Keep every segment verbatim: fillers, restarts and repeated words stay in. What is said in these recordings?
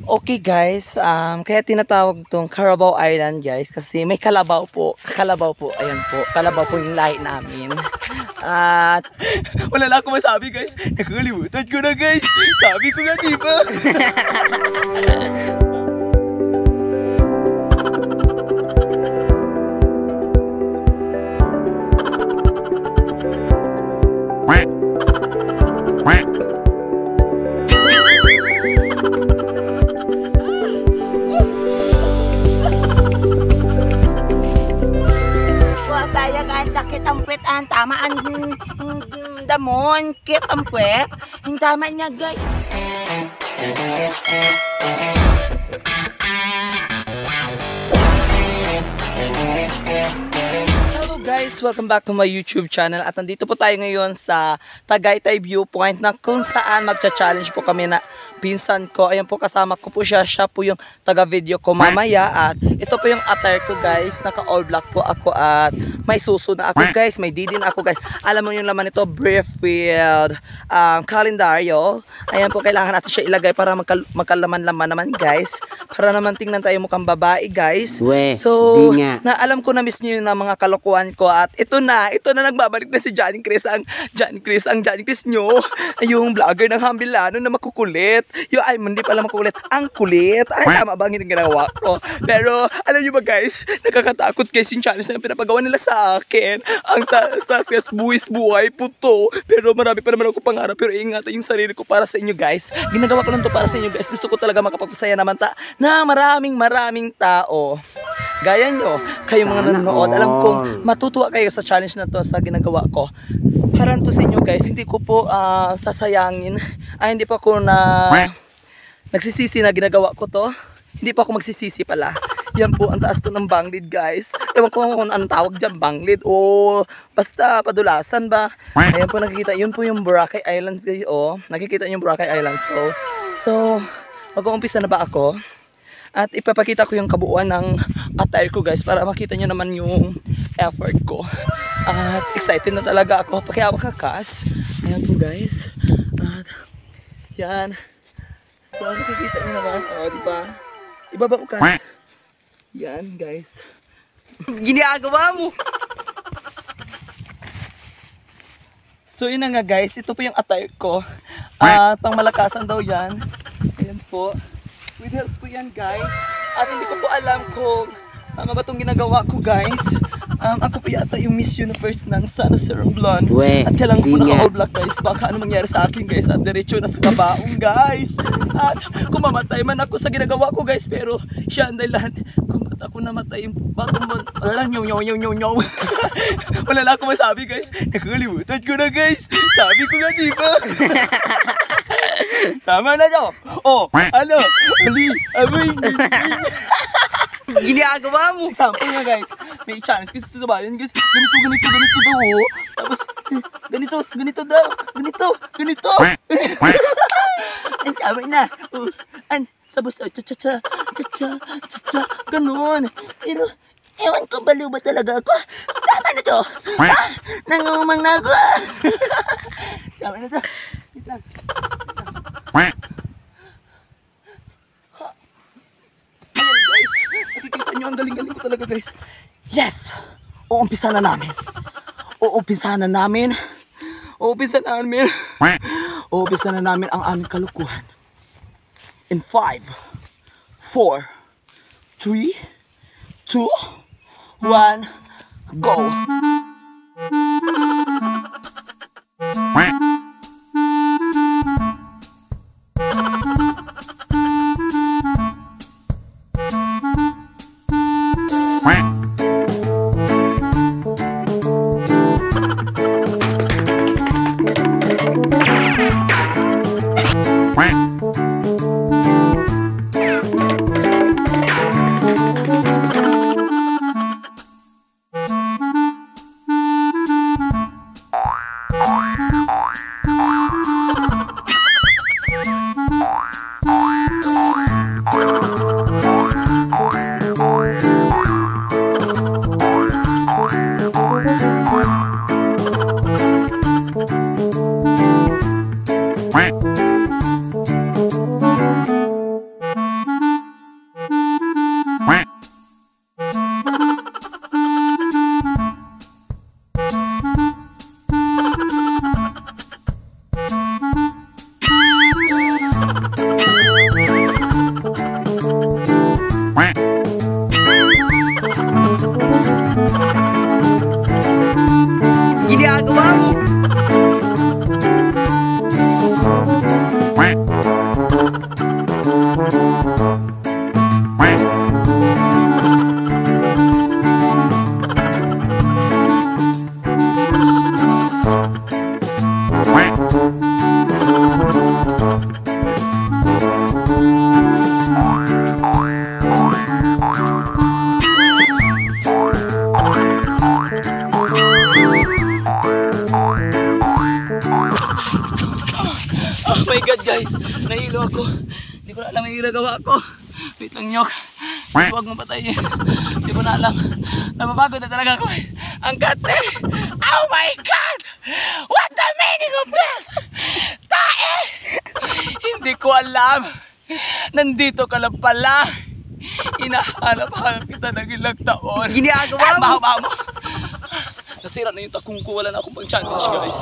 Okay guys, um, kaya tinatawag tong Carabao Island guys kasi may kalabaw po. Kalabaw po, ayan po. Kalabaw po yung lahi namin. At wala na akong masabi guys. Nakalimutan ko na guys. Sabi ko nga diba? Sakit ang puwet ang tama ang damon kit ang puwet ang tama niya guys. Hello guys, welcome back to my YouTube channel at nandito po tayo ngayon sa Tagaytay Viewpoint na kung saan magcha-challenge po kami na pinsan ko. Ayan po, kasama ko po siya. Siya po yung taga-video ko mamaya. At ito po yung attire ko guys. Naka-all black po ako at may suso na ako guys. May didin ako guys. Alam mo yung laman nito, brief with um, kalendaryo. Ayan po, kailangan natin siya ilagay para magkal magkalaman-laman naman guys. Para naman tingnan tayo mukhang babae guys. We, so, di nga. na alam ko na miss nyo na mga kalokohan ko. At ito na, ito na nagbabalik na si Johnny Chris. Ang Johnny Chris, ang Johnny Chris nyo. Yung vlogger ng Hambilano na makukulit. Yung, ay, hindi pala makukulit. Ang kulit. Ay, tama ba ang ginagawa ko? Pero, alam nyo ba guys, nakakatakot guys yung challenge na yung pinapagawa nila sa akin. Ang taas-taas, buwis buhay po to. Pero marami pa naman ako pangarap. Pero ingatan yung sarili ko para sa inyo guys. Ginagawa ko lang to para sa inyo guys. Gusto ko talaga makapagpasaya naman ta na maraming maraming tao. Gaya nyo, kayong mga nanonood. Alam kong matutuwa kayo sa challenge na to sa ginagawa ko. Para to sa inyo guys, hindi ko po uh, sasayangin. Ay, hindi pa ako na nagsisisi na ginagawa ko to. Hindi pa ako magsisisi pala. Yan po, ang taas po ng banglid guys. Ewan ko kung anong tawag dyan, banglid o basta padulasan ba. Ayan po nakikita, yun po yung Boracay Islands guys. O, nakikita yung Boracay Islands. So, so mag-uumpisa na ba ako? At ipapakita ko yung kabuuan ng attire ko guys para makita nyo naman yung effort ko. At excited na talaga ako. Pakiawakakas. Ayan po guys. At yan. So nakikita nyo naman. O diba? Ibaba ko kas. Yan guys. Ginagawa mo. So yun na nga guys. Ito po yung attire ko. At pang malakasan daw yan. Ayan po. With help po yan guys. At hindi ko po alam kung tama ba itong ginagawa ko guys. Um, ako po yata yung Miss Universe ng Sana Serum Blonde. We, at kailangan po nga. naka-all black guys. Baka ano mangyari sa akin guys. At diretso na sa kabaong guys. At kung mamatay man ako sa ginagawa ko guys. Pero siya ang dahilan kung ba't ako namatay yung bagong mo. Wala lang nyaw nyaw nyaw nyaw nyaw. Wala lang ako masabi guys. Nakalimutan ko na guys. Sabi ko nga diba. Tama na to. Oh, ano? Ali, amoy. Ginagawa mo. Example nga guys. May challenge kasi sa bayan guys. Ganito, ganito, ganito daw. Oh. Tapos, ganito, ganito daw. Ganito, ganito. Ang tama na. Oh, an, sabos, cha cha cha, cha cha, cha cha, ganun. Pero, ewan ko, baliw ba talaga ako? Tama na to. Ah, nangumang na ako. Tama na to. Wait lang. Ayan guys, nakikita nyo ang galing-galing ko talaga guys. Yes! Uumpisa na namin. Uumpisa na namin. Uumpisa na namin. Uumpisa na namin ang aming kalukuhan. In five, four, three, two, one, go! ginagawa ko. Hindi ko na alam yung ginagawa ko. Wait lang, Nyok. Huwag mo patayin. Hindi ko na alam. Napapagod na talaga ako. Ang kate. Oh my God! What the meaning of this? Tae! Hindi ko alam. Nandito ka lang pala. Hinahanap-hanap kita ng ilang taon. Ginagawa Ah, mo. baho, baho mo. Nasira na yung takong ko. Wala na akong pang challenge, guys.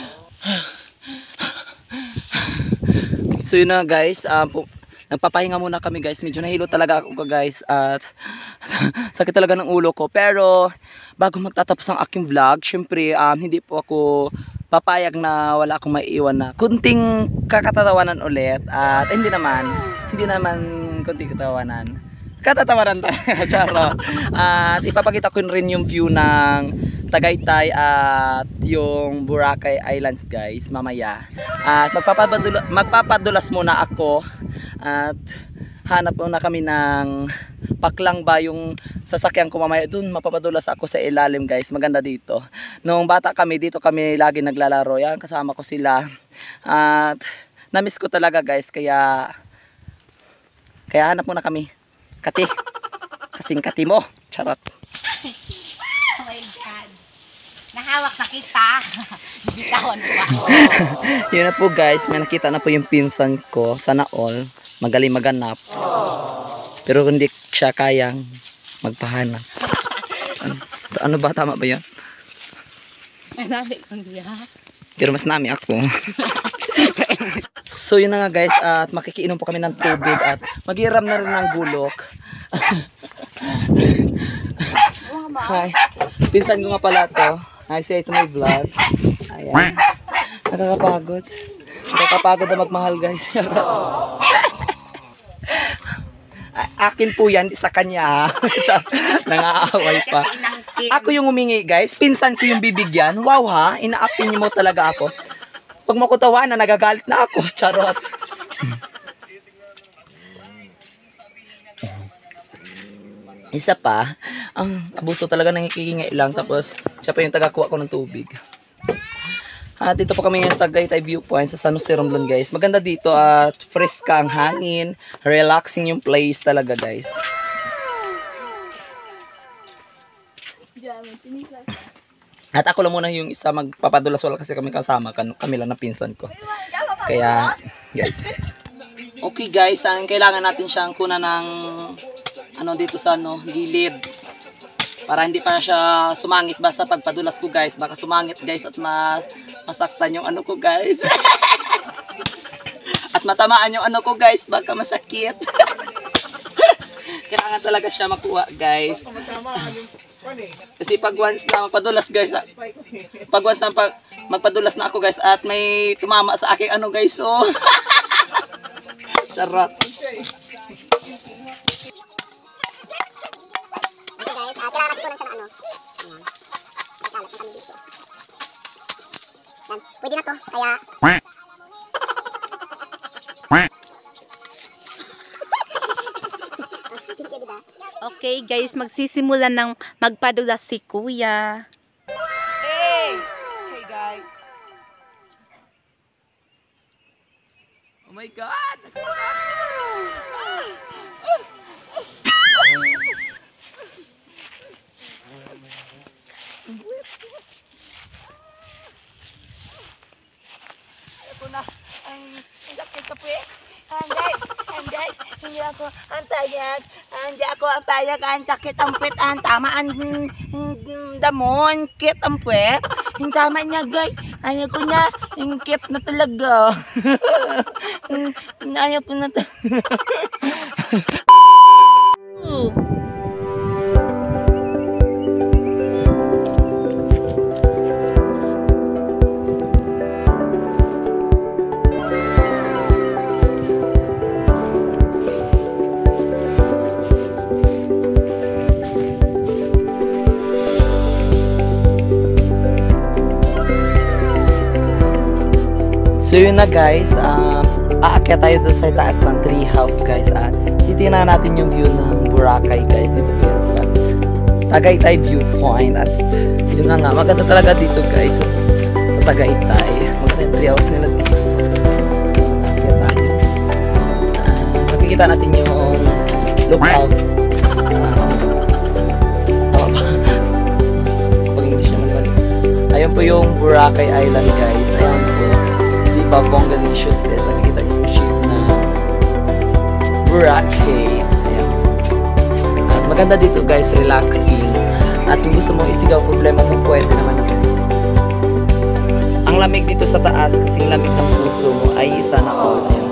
So yun na, guys. Um, po, nagpapahinga muna kami, guys. Medyo nahilo talaga ako, guys. At sakit talaga ng ulo ko. Pero bago magtatapos ang aking vlog, syempre um, hindi po ako papayag na wala akong maiiwan na kunting kakatatawanan ulit. At hindi naman, hindi naman kunting katatawanan. Katatawanan talaga, charot. At ipapakita ko rin yung view ng Tagaytay at yung Boracay Islands, guys, mamaya. At magpapadulas, magpapadulas muna ako. At hanap muna kami ng paklang ba yung sasakyan ko mamaya. Doon mapapadulas ako sa ilalim, guys. Maganda dito. Nung bata kami, dito kami lagi naglalaro. Yan, kasama ko sila. At namiss ko talaga, guys. Kaya kaya hanap muna kami. Kati. Kasing kati mo. Charot. Oh my God. Nahawak na kita. Bitawan mo ba? Yun na po, guys. May nakita na po yung pinsan ko. Sana all. Magaling maganap. Pero hindi siya kayang magpahanap. Ano, ano ba? Tama ba yan? Nabi ko niya. Pero mas nami ako. So yun na nga, guys. At makikiinom po kami ng tubig. At maghiram na rin ng gulok. Hi. Pinsan ko nga pala to. I say ito may vlog. Ayan. Nakakapagod. Nakakapagod na magmahal, guys. Akin po yan, sa kanya. Nangaaway pa. Ako yung humingi, guys. Pinsan ko yung bibigyan. Wow ha, inaapin niyo mo talaga ako. Pag makutawa na, nagagalit na ako. Charot. Isa pa, ang abuso talaga ng ikikingay lang. Tapos, siya pa yung tagakuha ko ng tubig. At dito po kami ngayon sa Tagaytay Viewpoint sa San Jose, Romblon, guys. Maganda dito at fresh ka ang hangin. Relaxing yung place talaga, guys. At ako lang muna yung isa magpapadulas, wala kasi kami kasama. Kami lang na pinsan ko. Kaya, guys. Okay, guys. Ang kailangan natin siyang kunan ng ano dito sa ano, gilid. Para hindi pa siya sumangit basta pagpadulas ko, guys. Baka sumangit, guys, at ma masaktan yung ano ko, guys. At matamaan yung ano ko, guys. Baka masakit. Kailangan talaga siya makuha, guys. Kasi pag once na magpadulas, guys, pag once na pag, magpadulas na ako, guys, at may tumama sa aking ano, guys, so charot. Kailangan ko lang siya na ano. Ayan. Nagkalat na kami dito. Yan. Pwede na to. Kaya... Okay, guys. Magsisimula ng magpadulas si Kuya. Hey! Hey, guys. Oh my God! Ako na ang sakit ka po eh. And guys, and guys, hindi ako ang tayag. Hindi ako ang tayag. Ang sakit ang puwet. Ang tama ang damon. Kit ang puwet. Ang tama niya, guys. Ayaw ko na. Yung kit na talaga. Ayaw ko na talaga. So yun na, guys, um, aakyat tayo doon sa taas ng tree house, guys. At titingnan natin yung view ng Boracay, guys, dito guys, sa Tagaytay Viewpoint. At yun na nga, maganda talaga dito, guys, sa, sa Tagaytay. Maganda yung tree house nila dito. Aakyat tayo. makikita natin yung lookout. Uh, Pag English naman mali. Ayun po yung Boracay Island, guys. Ayun po. Di ba Bongalicious, guys? Nakikita niyo yung ship na Boracay. Ayun. Uh, maganda dito, guys. Relaxing. At kung gusto mong isigaw problema mo, pwede naman, guys. Ang lamig dito sa taas, kasing lamig ng puso mo, ay sana all.